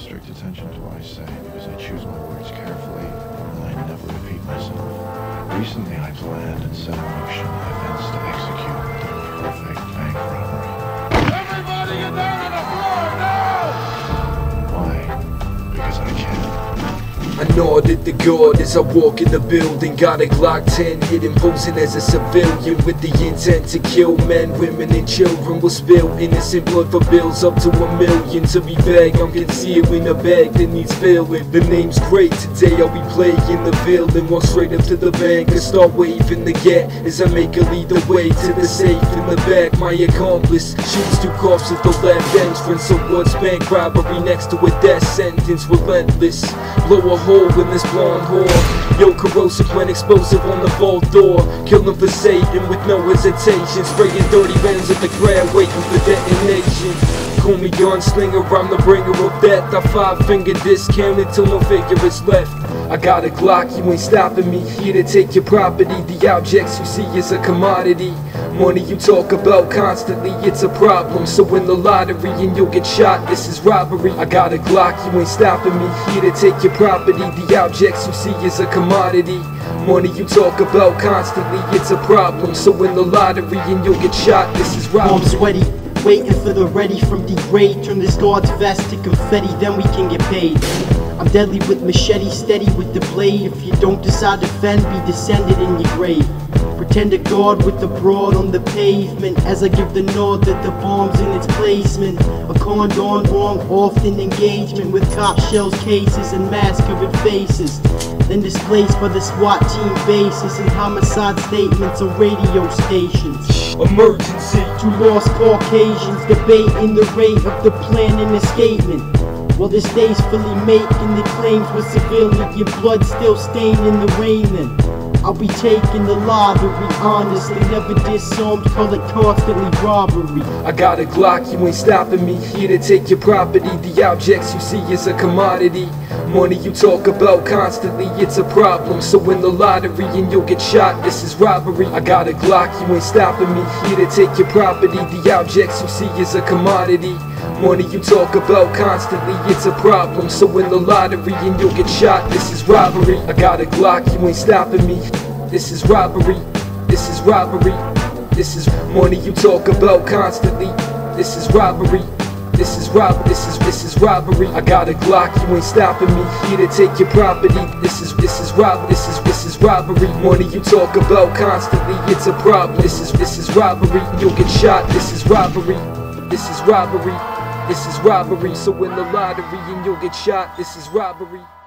strict attention to what I say because I choose my words carefully and I never repeat myself. Recently I planned and set in motion the events to execute the perfect bank robbery. Everybody get down on the floor now! Why? Because I can. I nod at the guard as I walk in the building. Got a Glock 10 hidden, posing as a civilian with the intent to kill men, women, and children. Will spill innocent blood for bills up to $1 million. To be vague, I'm concealing a bag that needs filling. The name's great, today I'll be playing the villain. Walk straight up to the bank and start waving the gat as I make a lead the way to the safe in the back. My accomplice shoots 2 cops at the left entrance. So what's bank robbery next to a death sentence? Relentless, blow a hole in this blonde whore. Yo, corrosive when explosive on the vault door. Kill them for Satan with no hesitation. Spraying dirty rounds at the ground, waiting for detonation. Call me gunslinger, I'm the bringer of death. I 5-finger discount until no figure is left. I got a Glock, you ain't stopping me. Here to take your property, the objects you see is a commodity. Money you talk about constantly, it's a problem. So win the lottery and you'll get shot, this is robbery. I got a Glock, you ain't stopping me. Here to take your property, the objects you see is a commodity. Money you talk about constantly, it's a problem. So win the lottery and you'll get shot, this is robbery. Arms sweaty, waiting for the ready from degrade. Turn this guard's vest to confetti, then we can get paid. I'm deadly with machete, steady with the blade. If you don't decide to fend, be descended in your grave. Pretend to guard with the broad on the pavement as I give the nod that the bomb's in its placement. A condon wrong, often engagement with cop shells, cases, and mask-covered faces. Then displaced by the SWAT team bases and homicide statements on radio stations. Emergency. 2 lost Caucasians debating the rate of the plan and escapement. While this day's fully making the claims with civilian, your blood still stained in the raiment. I'll be taking the lottery, honestly, never disarmed, call it constantly robbery. I got a Glock, you ain't stopping me. Here to take your property, the objects you see is a commodity. Money you talk about constantly, it's a problem. So win the lottery and you'll get shot, this is robbery. I got a Glock, you ain't stopping me. Here to take your property, the objects you see is a commodity. Money you talk about constantly, it's a problem. So win the lottery and you'll get shot, this is robbery. I got a Glock, you ain't stopping me. This is robbery, this is robbery. This is money you talk about constantly. This is robbery, this is robbery. I got a Glock, you ain't stopping me. Here to take your property. This is robbery. Money you talk about constantly, it's a problem. This is robbery. You'll get shot, this is robbery. This is robbery. This is robbery. So win the lottery and you'll get shot, this is robbery.